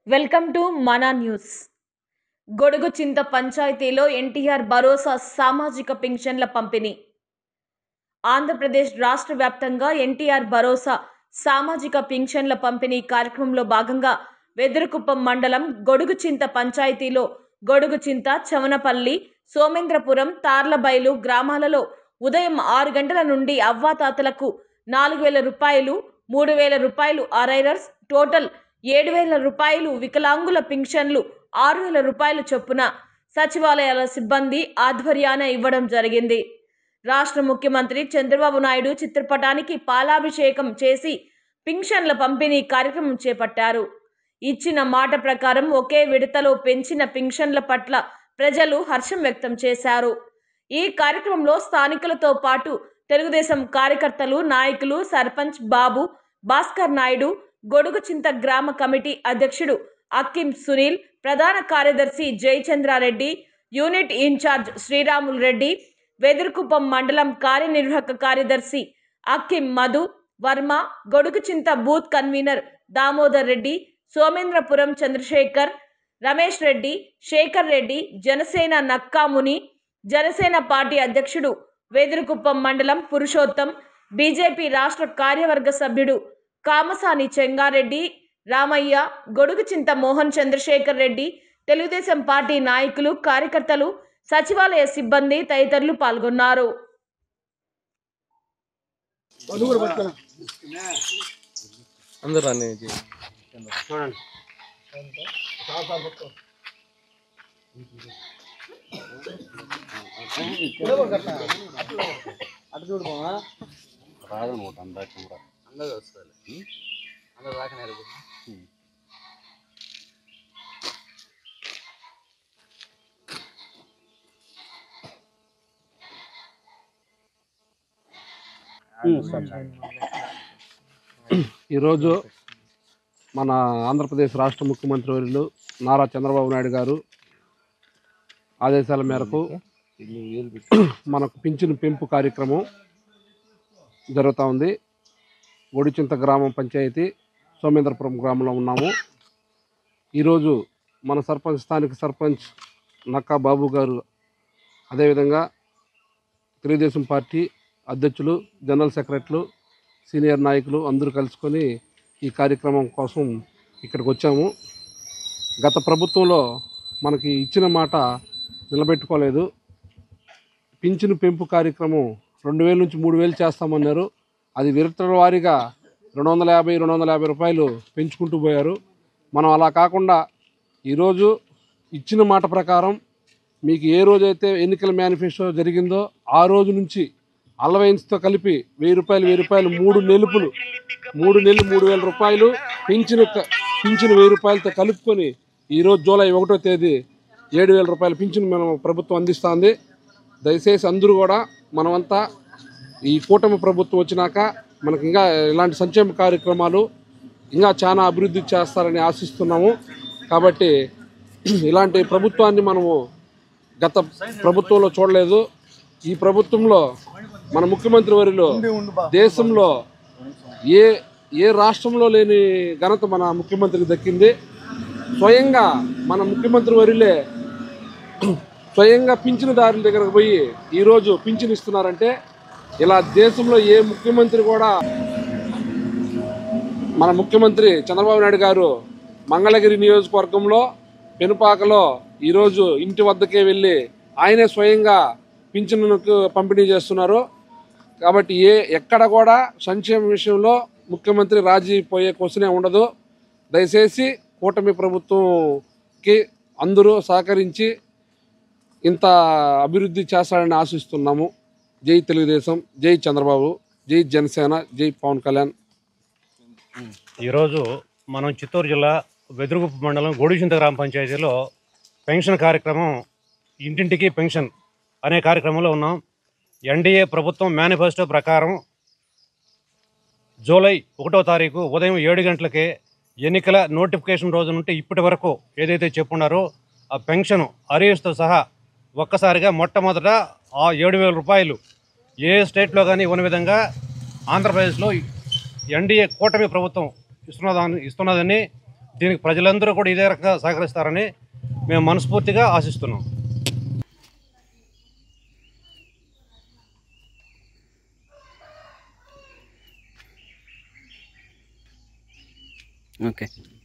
Welcome to మన news. గొడుగు చింత పంచాయతీలో ఎన్టీఆర్ భరోసా సామాజిక పింఛన్ల పంపిణీ. ఆంధ్రప్రదేశ్ రాష్ట్ర వ్యాప్తంగా ఎన్టీఆర్ భరోసా సామాజిక పింఛన్ల పంపిణీ కార్యక్రమంలో భాగంగా వెదురుకుప్పం మండలం గొడుగు చింత పంచాయతీలో గొడుగు చింత, చవనపల్లి, సోమేంద్రపురం, తార్లబైలు గ్రామాలలో ఉదయం 6 గంటల నుండి అవ్వాతాతలకు 4,000 రూపాయలు, 3,000 రూపాయలు అరైరర్స్, టోటల్ 7,000 రూపాయలు వికలాంగుల పింఛన్లు 6,000 రూపాయలు చొప్పున సచివాలయాల సిబ్బంది ఆధ్వర్యాన ఇవ్వడం జరిగింది. రాష్ట్ర ముఖ్యమంత్రి చంద్రబాబు నాయుడు చిత్రపటానికి పాలాభిషేకం చేసి పింఛన్ల పంపిణీ కార్యక్రమం చేపట్టారు. ఇచ్చిన మాట ప్రకారం ఒకే విడతలో పెంచిన పింఛన్ల పట్ల ప్రజలు హర్షం వ్యక్తం చేశారు. ఈ కార్యక్రమంలో స్థానికులతో పాటు తెలుగుదేశం కార్యకర్తలు, నాయకులు, సర్పంచ్ బాబు, భాస్కర్ నాయుడు, గొడుగు చింత గ్రామ కమిటీ అధ్యక్షుడు అక్కిం సునీల్, ప్రధాన కార్యదర్శి జయచంద్రారెడ్డి, యూనిట్ ఇన్ఛార్జ్ శ్రీరాములు రెడ్డి, వెదురుకుప్పం మండలం కార్యనిర్వాహక కార్యదర్శి Akkim Madhu Varma, Godugu Chinta booth convenor Damodar Reddy, Somendrapuram Chandrasekhar, Ramesh Reddy, Sekhar Reddy, Janasena Nakkamuni, Janasena party అధ్యక్షుడు వెదురుకుప్పం మండలం పురుషోత్తం, బీజేపీ రాష్ట్ర కార్యవర్గ సభ్యుడు కామసాని చెంగారెడ్డి, రామయ్య, గొడుగు చింత మోహన్ చంద్రశేఖర్ రెడ్డి, తెలుగుదేశం పార్టీ నాయకులు, కార్యకర్తలు, సచివాలయ సిబ్బంది తదితరులు పాల్గొన్నారు. ఈరోజు మన ఆంధ్రప్రదేశ్ రాష్ట్ర ముఖ్యమంత్రి వర్యులు నారా చంద్రబాబు నాయుడు గారు ఆదేశాల మేరకు మనకు పింఛను పెంపు కార్యక్రమం జరుగుతూ ఉంది. గొడుచింత గ్రామం పంచాయతీ సోమేంద్రపురం గ్రామంలో ఉన్నాము. ఈరోజు మన స్థానిక సర్పంచ్ నక్కా బాబు గారు, అదేవిధంగా తెలుగుదేశం పార్టీ అధ్యక్షులు, జనరల్ సెక్రటరీలు, సీనియర్ నాయకులు అందరూ కలుసుకొని ఈ కార్యక్రమం కోసం ఇక్కడికి వచ్చాము. గత ప్రభుత్వంలో మనకి ఇచ్చిన మాట నిలబెట్టుకోలేదు. పింఛను పెంపు కార్యక్రమం 2,000 నుంచి 3,000 చేస్తామన్నారు. అది విడతల వారీగా 250 రూపాయలు పెంచుకుంటూ పోయారు. మనం అలా కాకుండా ఈరోజు ఇచ్చిన మాట ప్రకారం మీకు ఏ రోజైతే ఎన్నికల మేనిఫెస్టో జరిగిందో ఆ రోజు నుంచి అలవెన్స్తో కలిపి 1,000 రూపాయలు 3 నెలలు 3,000 రూపాయలు పింఛను 1,000 రూపాయలతో కలుపుకొని ఈరోజు జూలై 1వ తేదీ 7,000 రూపాయల పింఛను మనం ప్రభుత్వం అందిస్తుంది. దయచేసి అందరూ కూడా మనమంతా ఈ కూటమి ప్రభుత్వం వచ్చినాక మనకి ఇంకా ఇలాంటి సంక్షేమ కార్యక్రమాలు ఇంకా చాలా అభివృద్ధి చేస్తారని ఆశిస్తున్నాము. కాబట్టి ఇలాంటి ప్రభుత్వాన్ని మనము గత ప్రభుత్వంలో చూడలేదు. ఈ ప్రభుత్వంలో మన ముఖ్యమంత్రి వర్యులు దేశంలో ఏ రాష్ట్రంలో లేని ఘనత మన ముఖ్యమంత్రికి దక్కింది. స్వయంగా మన ముఖ్యమంత్రి వర్యులే స్వయంగా పింఛనుదారుల దగ్గరకు పోయి ఈరోజు పింఛను ఇస్తున్నారంటే ఇలా దేశంలో ఏ ముఖ్యమంత్రి కూడా. మన ముఖ్యమంత్రి చంద్రబాబు నాయుడు గారు మంగళగిరి నియోజకవర్గంలో పెనుపాకలో ఈరోజు ఇంటి వద్దకే వెళ్ళి ఆయనే స్వయంగా పింఛనుకు పంపిణీ చేస్తున్నారు. కాబట్టి ఎక్కడ కూడా సంక్షేమ విషయంలో ముఖ్యమంత్రి రాజీ పోయే క్వశ్చనే ఉండదు. దయచేసి కూటమి ప్రభుత్వంకి అందరూ సహకరించి ఇంత అభివృద్ధి చేస్తారని ఆశిస్తున్నాము. జై తెలుగుదేశం, జై చంద్రబాబు, జై జనసేన, జై పవన్ కళ్యాణ్. ఈరోజు మనం చిత్తూరు జిల్లా వెదురుగుప్ప మండలం గొడుగుచింత గ్రామ పంచాయతీలో పెన్షన్ కార్యక్రమం, ఇంటింటికి పెన్షన్ అనే కార్యక్రమంలో ఉన్నాం. ఎన్డీఏ ప్రభుత్వం మేనిఫెస్టో ప్రకారం జూలై 1వ తారీఖు ఉదయం 7 గంటలకే ఎన్నికల నోటిఫికేషన్ రోజు నుండి ఇప్పటి వరకు ఏదైతే చెప్పున్నారో ఆ పెన్షన్ అరియర్స్తో సహా ఒక్కసారిగా మొట్టమొదట ఆ 7,000 రూపాయలు ఏ స్టేట్లో కానీ ఇవ్వని విధంగా ఆంధ్రప్రదేశ్లో ఎన్డీఏ కూటమి ప్రభుత్వం ఇస్తున్నదని దీనికి ప్రజలందరూ కూడా ఇదే రకంగా సహకరిస్తారని మేము మనస్ఫూర్తిగా ఆశిస్తున్నాం. ఓకే.